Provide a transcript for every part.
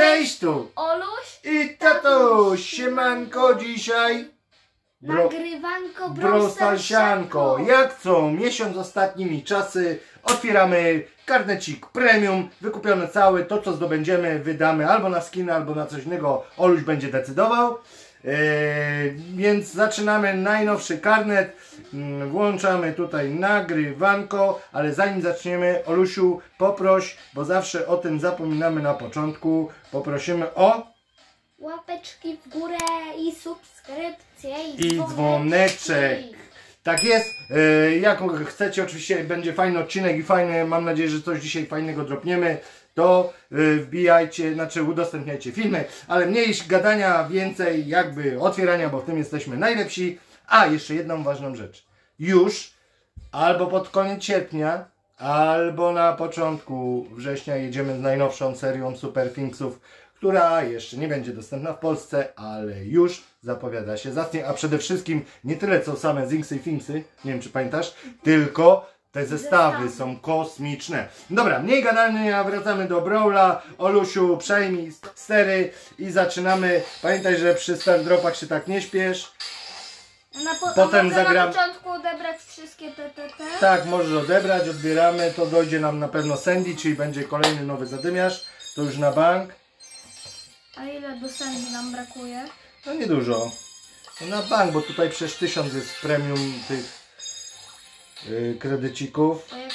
Cześć tu Oluś i tatuś, siemanko dzisiaj. Nagrywanko Brostalsianko. Jak co miesiąc ostatnimi czasy otwieramy karnecik premium, wykupiony cały, to co zdobędziemy wydamy albo na skiny, albo na coś innego, Oluś będzie decydował. Więc zaczynamy najnowszy karnet, włączamy tutaj nagrywanko, ale zanim zaczniemy, Olusiu, poproś, bo zawsze o tym zapominamy na początku, poprosimy o łapeczki w górę i subskrypcje i dzwoneczek. Tak jest, jak chcecie, oczywiście będzie fajny odcinek i fajny, mam nadzieję, że coś dzisiaj fajnego dropniemy, to wbijajcie, znaczy udostępniajcie filmy, ale mniej gadania, więcej jakby otwierania, bo w tym jesteśmy najlepsi. A, jeszcze jedną ważną rzecz. Już albo pod koniec sierpnia, albo na początku września jedziemy z najnowszą serią Super Thingsów, która jeszcze nie będzie dostępna w Polsce, ale już zapowiada się zacnie, a przede wszystkim nie tyle co same Zingsy i Thingsy, nie wiem czy pamiętasz, tylko te zestawy są kosmiczne. Dobra, mniej gadania, wracamy do Brawla. Olusiu, przejmij stery i zaczynamy. Pamiętaj, że przy start dropach się tak nie śpiesz. Potem zagram... na początku odebrać wszystkie te. Tak, możesz odebrać, odbieramy, to dojdzie nam na pewno Sandy, czyli będzie kolejny nowy zadymiarz. To już na bank. A ile do Sandy nam brakuje? No niedużo. No na bank, bo tutaj przecież 1000 jest premium tych kredycików. To jak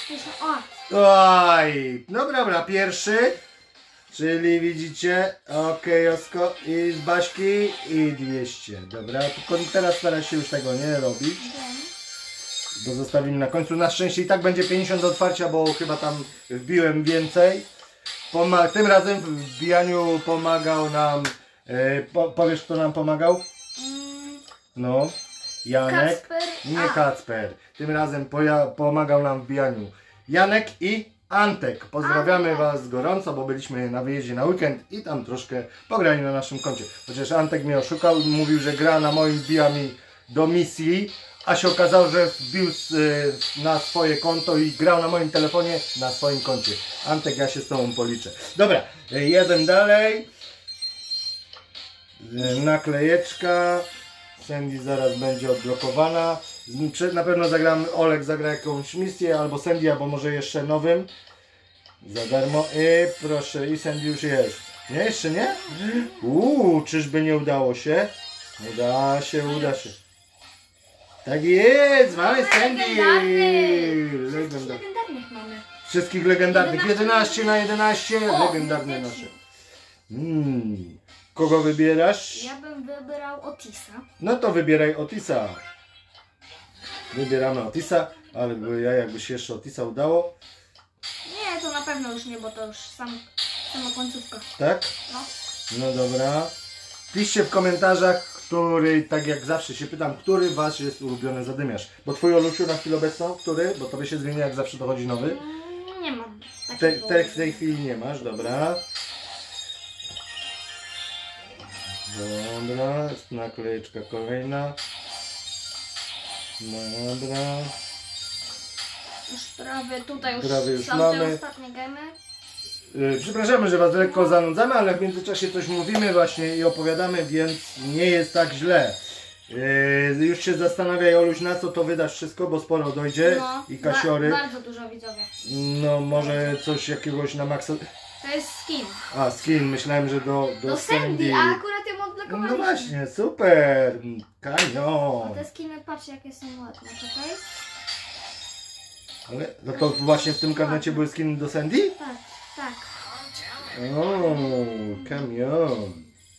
Oj, no dobra, pierwszy, czyli widzicie, osko i z Baśki i 200, dobra, tylko teraz stara się już tego nie robić, bo zostawimy na końcu, na szczęście i tak będzie 50 do otwarcia, bo chyba tam wbiłem więcej. Tym razem w wbijaniu pomagał nam, powiesz kto nam pomagał? No, Janek, Kacper. nie Kacper. Tym razem pomagał nam w wbijaniu Janek i Antek. Pozdrawiamy Was gorąco, bo byliśmy na wyjeździe na weekend i tam troszkę pograli na naszym koncie. Chociaż Antek mnie oszukał, mówił, że gra na moim, wbija mi do misji, a się okazało, że wbił na swoje konto i grał na moim telefonie na swoim koncie. Antek, ja się z Tobą policzę. Dobra, jeden dalej. Naklejeczka. Sandy zaraz będzie odblokowana. Na pewno zagramy, Olek zagra jakąś misję, albo Sandy, albo może jeszcze nowym. Za darmo. I proszę, i Sandy już jest. Nie? Jeszcze nie? Czyżby nie udało się? Uda się. Tak jest! Mamy Sandy! Legendarnych mamy. Wszystkich legendarnych. 11 na 11. Legendarne nasze. Kogo wybierasz? Ja bym wybrał Otisa. No to wybieraj Otisa. Wybieramy Otisa, ale jakby się jeszcze Otisa udało. Nie, to na pewno już nie, bo to już sama końcówka. Tak? No. No dobra. Piszcie w komentarzach, który, tak jak zawsze się pytam, który Wasz jest ulubiony zadymiarz. Bo Twój, Olusiu, na chwilę obecną, który? Bo Tobie się zmienia, jak zawsze dochodzi nowy. Nie mam. W tej chwili nie masz, dobra. Dobra, jest naklejeczka kolejna. Dobra. Już prawie tutaj już są mamy. te ostatnie gemy. Przepraszamy, że Was lekko zanudzamy, ale w międzyczasie coś mówimy właśnie i opowiadamy, więc nie jest tak źle. Już się zastanawiaj, Oluś, na co to wydasz wszystko, bo sporo dojdzie i kasiory. Bardzo dużo, widzowie. No może coś jakiegoś na maksa. To jest skin. A, skin, myślałem, że do Sandy, a akurat ją odblokowaliśmy. No właśnie, super! A Kanion! te skiny, patrzcie jakie są ładne, czekaj. Ale no to właśnie w tym karnecie były skiny do Sandy? Tak. O, kamion.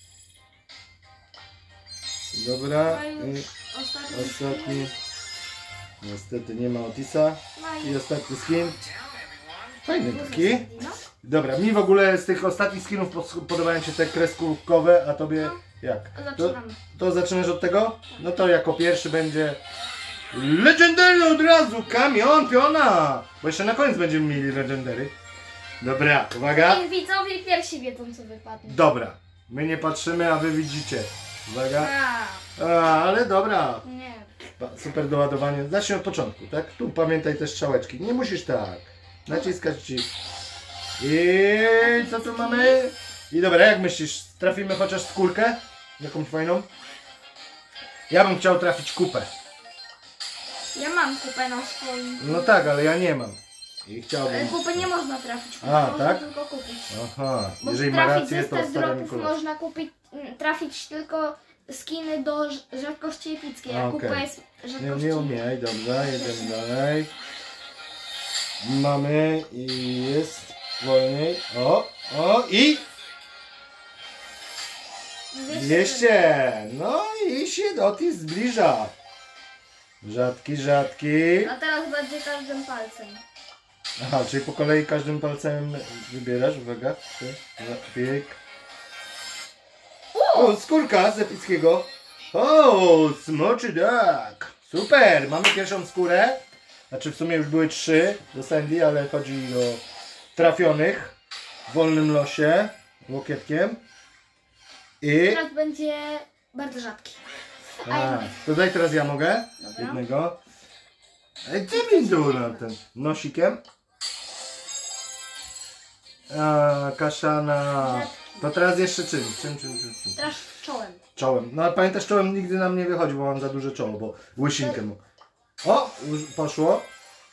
Dobra. Ostatni. Niestety nie ma Otisa. I ostatni skin. Fajny taki. Dobra, mi w ogóle z tych ostatnich skinów podobają się te kreskówkowe, a Tobie jak? To zaczynasz od tego? No to jako pierwszy będzie Legendary od razu, kamion, piona! Bo jeszcze na koniec będziemy mieli Legendary. Dobra, uwaga. I widzowie pierwsi wiedzą co wypadnie. Dobra, my nie patrzymy, a Wy widzicie. Uwaga. Ale dobra. Nie. Super doładowanie. Zacznij od początku, tak? Tu pamiętaj te strzałeczki. Nie musisz tak. Naciskać Ci. I co tu mamy? I dobra, jak myślisz, trafimy chociaż skórkę? Jakąś fajną? Ja bym chciał trafić kupę. Ja mam kupę na swoim. No tak, ale ja nie mam. I Ale chciałbym... kupy nie można trafić. Kupę A, można tak? tylko kupić. Aha, Bo jeżeli ma trafić rację, to zestaw stary dropów Mikołaj. można kupić, trafić tylko skiny do rzadkości epickiej, a Okej. kupa jest rzadkości... Nie umiej, dobra, jedziemy dalej. Mamy i jest wolniej. O i 200. No i się Otis zbliża. Rzadki. A teraz będzie każdym palcem. Aha, czyli po kolei każdym palcem wybierasz, uwaga. 3, 2, pyk. O, skórka z epickiego. O, smoczy duck. Super, mamy pierwszą skórę. Znaczy w sumie już były 3 do Sandy, ale chodzi o trafionych w wolnym losie łokietkiem. I... Teraz będzie bardzo rzadki. A, to daj teraz ja mogę. Dobra. Jednego. Ej, ty mi tu na ten nosikiem. A, kaszana. To teraz jeszcze czym? Czym? Teraz czołem. Czołem. No ale pamiętasz, czołem nigdy nam nie wychodzi, bo mam za duże czoło, bo łysinkę mam. O, już poszło.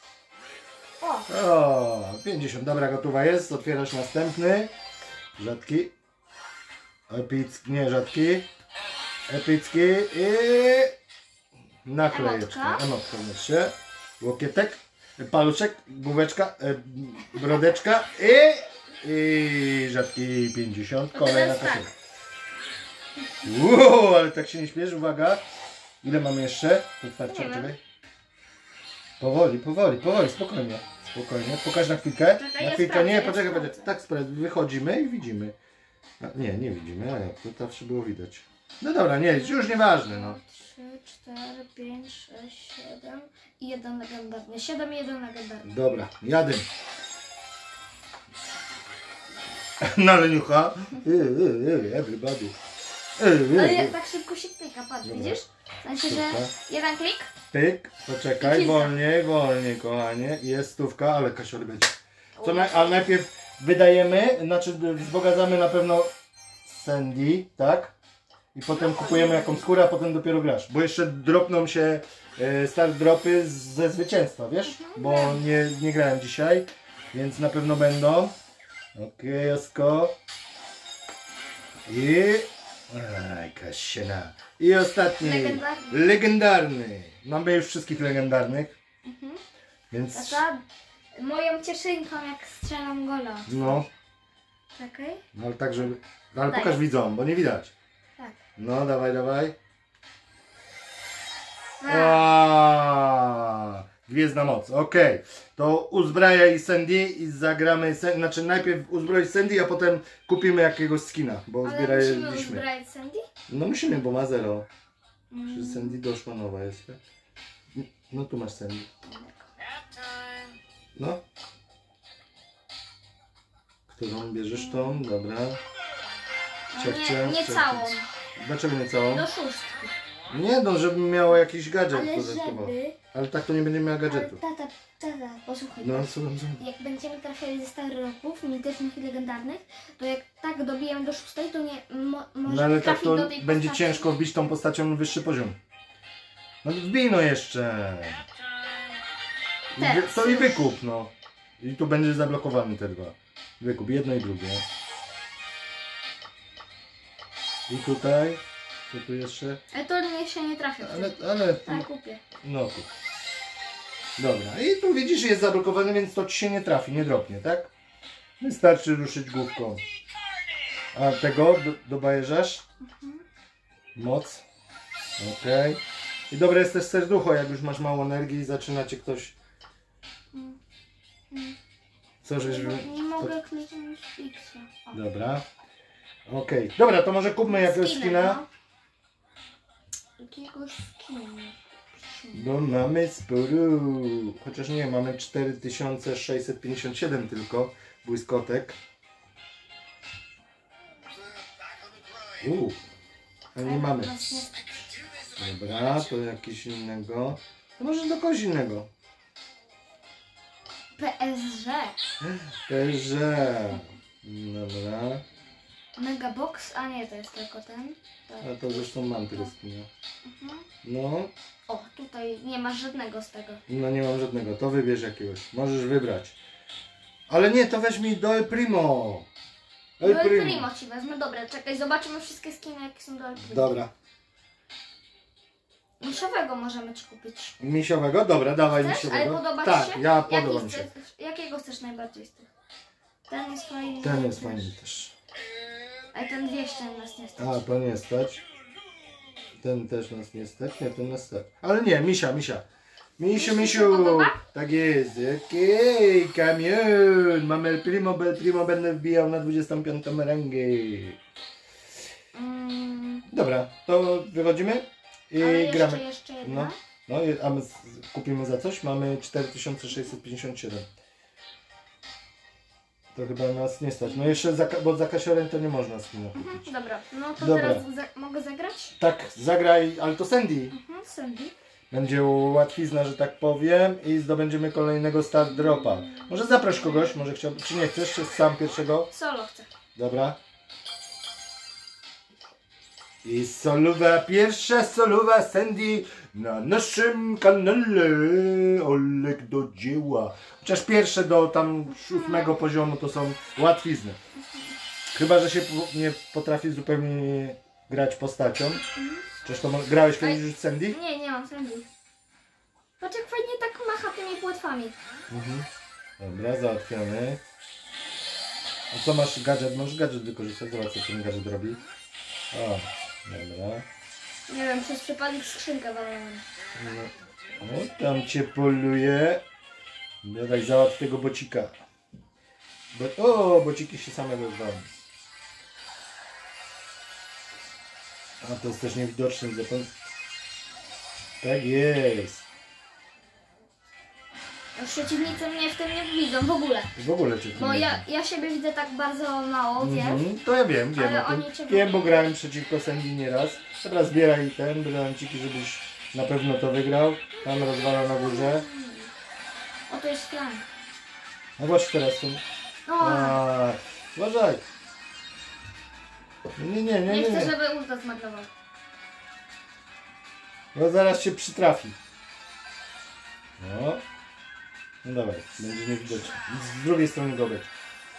O, 50. Dobra, gotowa jest. Otwierasz następny. Rzadki. Epicki, nie rzadki. Epicki i naklejeczka. Emotka się. Łokietek, paluszek, główeczka, brodeczka i rzadki 50. Kolejna teraz tak. kasieta. Wow, ale tak się nie śpiesz, uwaga. Ile mamy jeszcze? To starczy, Nie wiem. czekaj. Powoli, spokojnie. Pokaż na chwilkę. Czekaj, Na ja chwilkę, sprawdzę, nie, ja poczekaj. sprawdzę. Tak, wychodzimy i widzimy. A, nie widzimy, a jak to zawsze było widać. No dobra, nie, już nieważne, no. 3, 4, 5, 6, 7 i 1 legendarny. 7 i 1 legendarny. Dobra, jadę. Na leniucha. Everybody. Ale tak szybko się klika, patrz, Dobra. widzisz? W sensie, że Dobra. jeden klik. Pyk, poczekaj, I kilka. wolniej, kochanie. Jest stówka, ale kasior będzie. A najpierw wydajemy, znaczy wzbogacamy na pewno Sandy, tak? I potem kupujemy jakąś skórę, a potem dopiero grasz. Bo jeszcze dropną się start dropy ze zwycięstwa, wiesz? Bo nie grałem dzisiaj, więc na pewno będą. Okej, Osko. I... Aj, Kasiena. I ostatni. Legendarny. Legendarny. Mamy już wszystkich legendarnych. Więc... Tata, moją cieszynką jak strzelam gola. No, Czekaj. no ale tak, żeby... Ale Daj. pokaż widzom, bo nie widać. Tak. No, dawaj. A, Gwiezdna moc, okej. To uzbrajaj Sandy i zagramy, znaczy najpierw uzbroić Sandy, a potem kupimy jakiegoś skina, bo ale musimy zbieraliśmy. uzbrać Sandy? No musimy, bo ma 0. Czy Sandy doszła nowa jest, tak? No tu masz Sandy. No. Którą bierzesz tą? Dobra. Nie całą. Dlaczego nie całą? Do szóstki. Nie no, żeby miała jakiś gadżet Ale dodatkowo. żeby... Ale tak to nie będzie miała Ale gadżetu. tata, posłuchaj. No, słucham. Jak będziemy trafiali ze starych roków, mitycznych i legendarnych, to jak tak dobijemy do szóstej, to nie może No ale tak trafić to do tej będzie postaci. ciężko wbić tą postacią na wyższy poziom. No wbij no jeszcze. Teraz To i już. wykup no. I tu będzie zablokowany te dwa. Wykup jedno i drugie. I tutaj. Co tu jeszcze? Ale to nie się nie trafia. Ale Tak, kupię. no kup. Dobra. I tu widzisz jest zablokowany, więc to ci się nie trafi, nie dropnie, tak? Wystarczy ruszyć główką. A tego dobajeżasz? Moc. Okej. I dobre jest też serducho, jak już masz mało energii i zaczyna cię ktoś... Co żeś... Nie mogę kliknąć X-a. O. Dobra. Okej. Dobra, to może kupmy jakiegoś skina. No. Jakiegoś skina. Bo mamy sporo. Chociaż nie, mamy 4657 tylko błyskotek. A nie mamy. Dobra, to jakiś innego. To może do kogoś innego. PSG. Że. Dobra. Mega Box, a nie, to jest tylko ten. A to zresztą mam tego skina. Mhm. No, O, tutaj nie masz żadnego z tego. no nie mam żadnego, to wybierz jakiegoś. Możesz wybrać. Ale nie, to weź mi do El Primo. Do El Primo ci wezmę, dobra, czekaj, zobaczymy wszystkie skiny, jakie są do El Primo. Dobra. Miszowego możemy ci kupić. Misiowego? Dobra, dawaj Chcesz? misiowego. Ale podoba tak, ci się? ja podoba mi się. Jakiego chcesz najbardziej z tych? Ten jest fajny. Ten jest fajny też. Ale ten 200 nas nie stać. A, to nie stać. Ten też nas nie stać. Nie, ten nas stać. Ale nie, misia. Misiu, Misiu się misiu. podoba? Tak jest. Okej, kamion. Mamy El Primo, będę wbijał na 25 rangę. Dobra, to wychodzimy i Ale gramy. jeszcze jedna. No, no a my kupimy za coś? Mamy 4657. To chyba nas nie stać. No jeszcze, bo za kasiorem to nie można skina kupić. Dobra, no to Dobra. teraz mogę zagrać? Tak, zagraj, ale to Sandy. Sandy. Będzie łatwizna, że tak powiem i zdobędziemy kolejnego start dropa. Może zaproś kogoś, może chciałbyś, czy nie chcesz, czy sam pierwszego? Solo chcę. Dobra. I pierwsza solowa Sandy na naszym kanale. Olek do dzieła. Chociaż pierwsze do tam 8 poziomu to są łatwizny. Chyba, że się nie potrafi zupełnie grać postacią. Czyż to grałeś kiedyś już z Sandy? Nie mam Sandy. Patrz jak fajnie tak macha tymi płetwami. Dobra, załatwiony. A co masz gadżet? Możesz gadżet wykorzystać. Zobacz co ten gadżet robi. O, dobra. Nie wiem, przez przypadek skrzynkę walałem. No, o, tam cię poluje. Dawaj, załatw tego bocika. Bociki się same rozwalą. A to jest też niewidoczny zapomnę. Tak jest. Przeciwnicy mnie w tym nie widzą w ogóle. W ogóle cię tu Bo nie ja siebie widzę tak bardzo mało, wiesz? To ja wiem Ale o tym. oni cię Wiem, bo grałem przeciwko Sandy nieraz. Dobra, zbieraj ten brylanciki, żebyś na pewno to wygrał. Tam rozwala na górze. O, to jest flank. No właśnie teraz tu. Uważaj. Nie. Nie chcę, żeby ulta zmarnował. No zaraz się przytrafi. No. No dawaj, będzie niewidoczny. Z drugiej strony go być.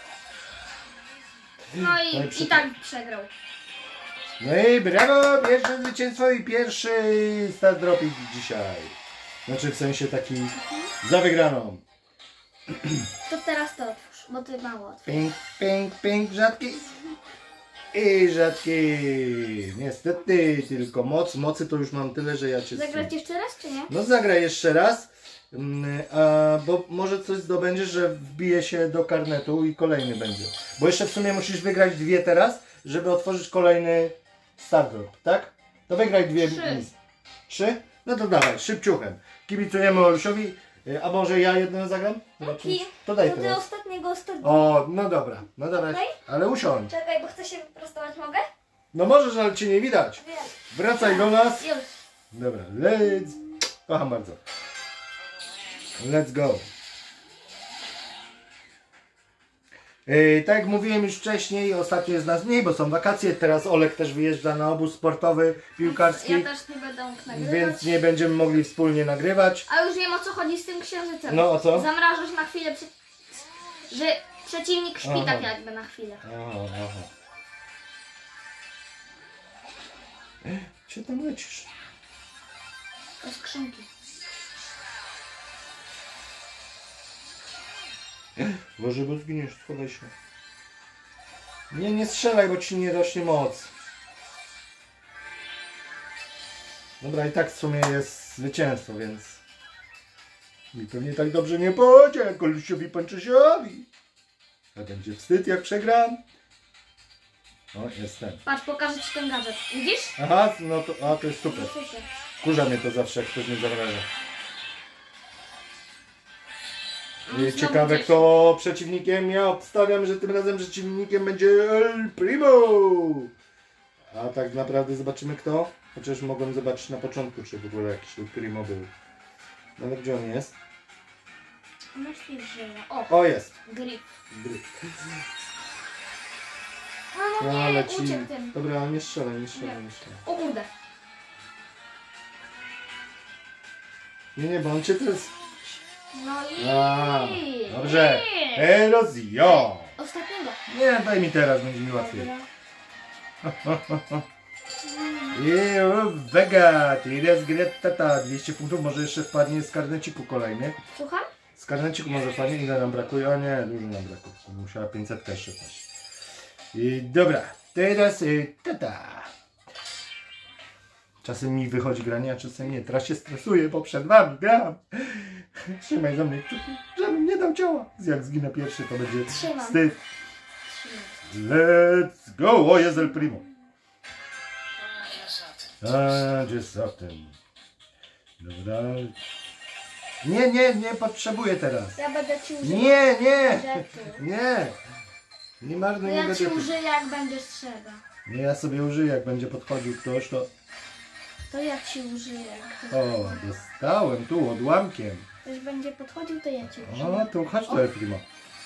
No i tak przegrał. No i brawo! Pierwsze zwycięstwo i pierwszy start dropik dzisiaj. Znaczy w sensie taki za wygraną. To teraz to otwórz, bo ty mało otwórz. Ping, rzadki. I rzadki. Niestety, tylko mocy to już mam tyle, że ja cię... Zagrać jeszcze raz, czy nie? No zagraj jeszcze raz. Bo może coś zdobędziesz, że wbije się do karnetu i kolejny będzie. Bo jeszcze w sumie musisz wygrać 2 teraz, żeby otworzyć kolejny start drop, tak? To wygraj 2 misje. 3? No to dawaj, szybciuchem. Kibicujemy Olusiowi. A może ja jedno zagram? Zobaczymy. To daj To ty teraz. ostatniego O, no dobra, Okej. ale usiądź. Czekaj, bo chcę się wyprostować, mogę? No możesz, ale cię nie widać. Wiem. Wracaj do nas. Już. Dobra, kocham bardzo. Let's go. Tak jak mówiłem już wcześniej, ostatnio jest nas mniej, bo są wakacje. Teraz Olek też wyjeżdża na obóz sportowy, piłkarski. Ja też nie będę mógł nagrywać. Więc nie będziemy mogli wspólnie nagrywać. A już wiem, o co chodzi z tym księżycem. No, o co? Zamrażasz na chwilę, że przeciwnik śpi tak jakby na chwilę. Aha. Gdzie tam lecisz? To skrzynki. Boże, bo zginiesz, schowaj się. Nie strzelaj, bo ci nie rośnie moc. Dobra, i tak w sumie jest zwycięstwo, więc... I pewnie tak dobrze nie pójdzie, jak Olusiowi Panczesiowi. A będzie wstyd, jak przegram. O, jestem. Patrz, pokażę ci ten gadżet. Widzisz? Aha, no to, to jest super. No super. Kurza mnie to zawsze, jak ktoś mnie zamraża. Znowu Ciekawe, gdzieś. kto przeciwnikiem. Ja obstawiam, że tym razem przeciwnikiem będzie El Primo. A tak naprawdę zobaczymy kto. Chociaż mogłem zobaczyć na początku, czy w ogóle jakiś El Primo był. No ale gdzie on jest? Masz pierwszego. O, O, jest. grip. No nie, Ale ci... uciekł tym. Dobra, nie strzelaj, nie strzelaj. O kurde. Nie, bo on cię teraz... No i... A, dobrze. Erozjo. Ostatniego. Nie, daj mi teraz, będzie mi łatwiej. Dobra. I Vega, teraz Greta, 200 punktów, może jeszcze wpadnie z karneciku kolejny. Słucham? Z karneciku może wpadnie, ile nam brakuje? O nie, dużo nam brakuje, musiała 500 jeszcze wpaść. I dobra, teraz tata. Czasem mi wychodzi granie, a czasem nie. Teraz się stresuję, bo przed wami gram. Trzymaj za mnie kciuki, żebym nie dał ciała. Jak zginę pierwszy, to będzie Trzymam. wstyd. Let's go! O, jest El Primo. A, gdzie za tym? Dobra. Nie potrzebuję teraz. Ja będę ci używał. Nie. Gadżetu. Nie marnuj Ja jego ci gadżetu. użyję jak będziesz trzeba. Nie, ja sobie użyję, jak będzie podchodził ktoś, to... To ja ci użyję. Jak O, dostałem tu odłamkiem. ktoś będzie podchodził, to ja ci użyję. O, tu chodź tu, El Primo.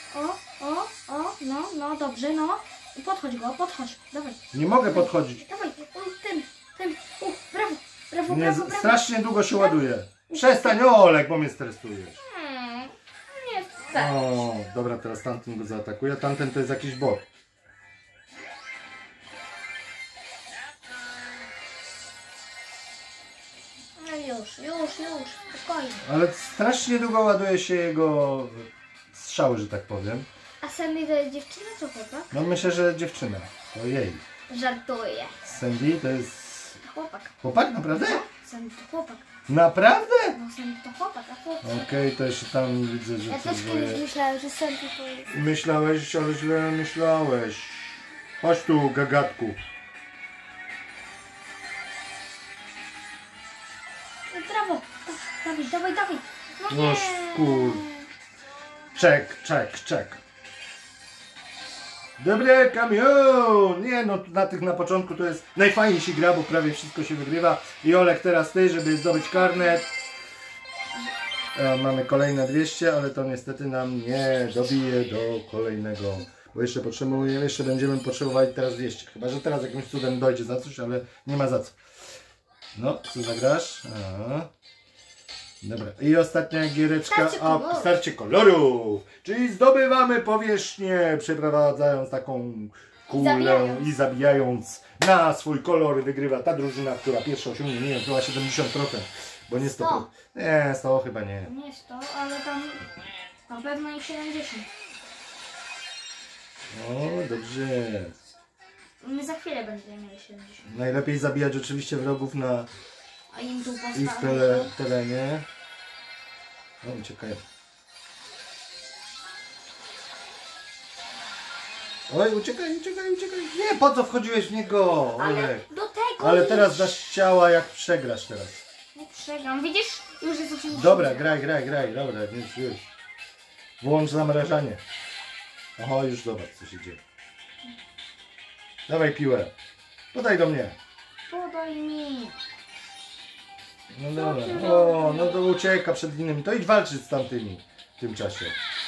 No, dobrze, no. Podchodź go, podchodź. Dawaj, Nie mogę podchodzić. dawaj. Tym. Brawo. Nie, strasznie długo się ładuje. Przestań, Olek, bo mnie stresujesz. Nie chcę. O, dobra, teraz tamten go zaatakuje, a tamten to jest jakiś bot. No już, spokojnie. Ale strasznie długo ładuje się jego strzały, że tak powiem. A Sandy to jest dziewczyna czy chłopak? No myślę, że dziewczyna. To jej. Żartuję. Sandy to jest... Chłopak. Chłopak? Naprawdę? Sandy to chłopak. Naprawdę? No Sandy to chłopak, a chłopak. Okej, to jeszcze tam widzę, że Ja coś też kiedyś boję. myślałam, że Sandy to jest... Myślałeś, ale źle myślałeś. Chodź tu, gagatku. Brawo. Dawaj. No No nie. skur. Czek. Dobry kamion! Nie no, na początku to jest najfajniej się gra, bo prawie wszystko się wygrywa. I Olek, teraz ty, żeby zdobyć karnet. Mamy kolejne 200, ale to niestety nam nie dobije do kolejnego. Bo jeszcze będziemy potrzebowali teraz 200. Chyba że teraz jakimś cudem dojdzie za coś, ale nie ma za co. No, co zagrasz? Dobra, i ostatnia giereczka, starcie kolorów, czyli zdobywamy powierzchnię, przeprowadzając taką kulę i zabijając na swój kolor, wygrywa ta drużyna, która pierwsza osiągnie, nie wiem, chyba 70%, bo nie 100%. 100. Nie, 100 chyba nie. Nie 100, ale tam na pewno i 70. O, dobrze. My za chwilę będziemy mieli 70. Najlepiej zabijać oczywiście wrogów na A im tu ich postawię. terenie. No, uciekaj. Oj, uciekaj. Nie, po co wchodziłeś w niego? Ale Olek. do tego Ale idź. teraz dasz ciała, jak przegrasz teraz. Nie przegram. Widzisz? Już jest 80. Dobra, graj. Dobra, już. Włącz zamrażanie. Oho, już zobacz, co się dzieje. Dawaj piłę. Podaj do mnie. Podaj mi. No dobra. O, no to ucieka przed innymi. To idź walczyć z tamtymi w tym czasie.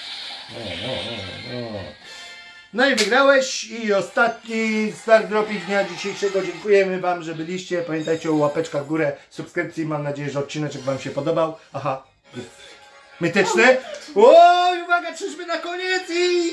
No i wygrałeś i ostatni start dropik dnia dzisiejszego. Dziękujemy Wam, że byliście. Pamiętajcie o łapeczkach w górę, subskrypcji. Mam nadzieję, że odcineczek Wam się podobał. Aha. Mityczny. Oj, uwaga, czyżby na koniec i...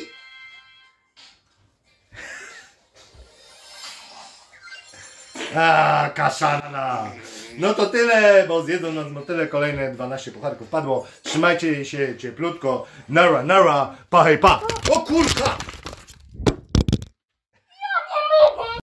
Kaszana. No to tyle, bo zjedzą nas motyle. Kolejne 12 pucharków padło. Trzymajcie się cieplutko. Nara, pa hej, pa. O kurka!